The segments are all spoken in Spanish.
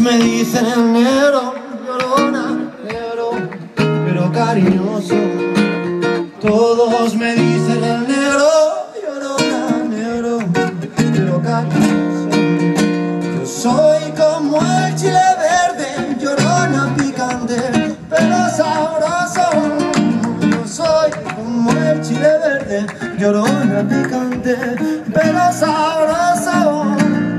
me dicen negro, llorona, negro, pero cariñoso. Todos me dicen el negro, llorona, negro, pero cariñoso. Yo soy como el chile verde, llorona picante, pero sabroso. Yo soy como el chile verde, llorona picante, pero sabroso.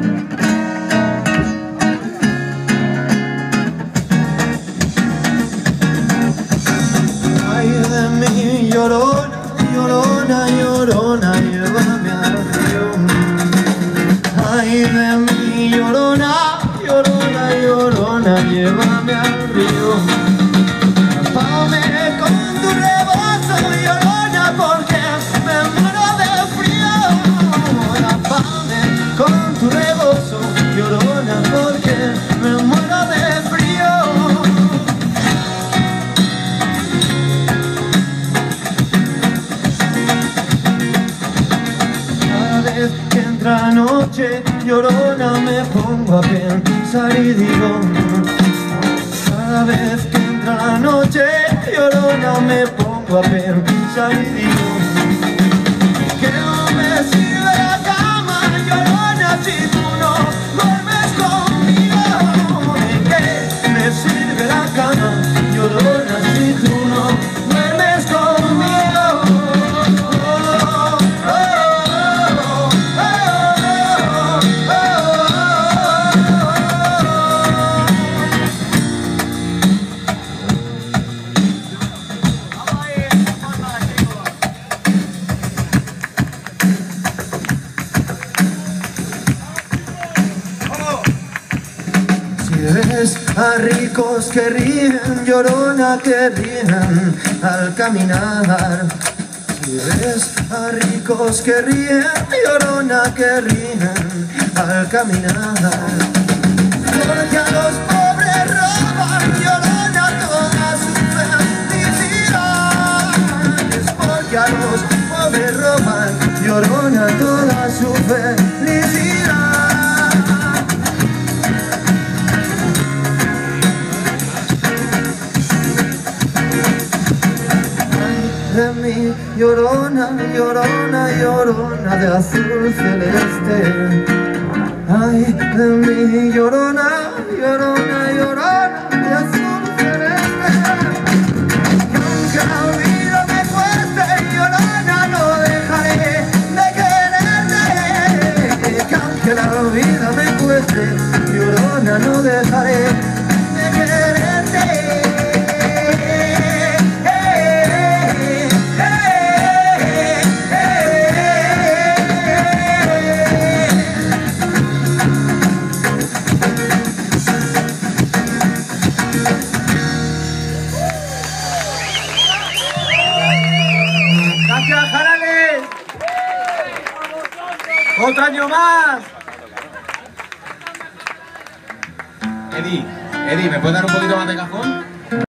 Llorona, llorona, llorona, llévame al río. Ay de mí, llorona, llorona, llorona, llévame al río. Tápame con tu rebozo, llorona, porque me muero de frío. Tápame con tu rebozo, llorona, porque me muero de frío. Que entra la noche, llorona, me pongo a pensar y digo, cada vez que entra la noche, llorona, me pongo a pensar y digo, que no me sirve la cama, llorona, si tú no duermes conmigo. ¿De qué me sirve la cama, llorona, si tú no duermes conmigo? Ves a ricos que ríen, llorona, que ríen al caminar. Si ves a ricos que ríen, llorona, que ríen al caminar. Porque a los pobres roban, llorona, toda su felicidad. Es porque a los pobres roban, llorona, toda su felicidad. De mí, llorona, llorona, llorona de azul celeste. Ay, de mí, llorona, llorona, llorona de azul celeste. Que aunque la vida me cueste, llorona, no dejaré de quererte. Que aunque la vida me cueste, llorona, no dejaré de quererte. ¡Otro año más! Eddie, ¿me puedes dar un poquito más de cajón?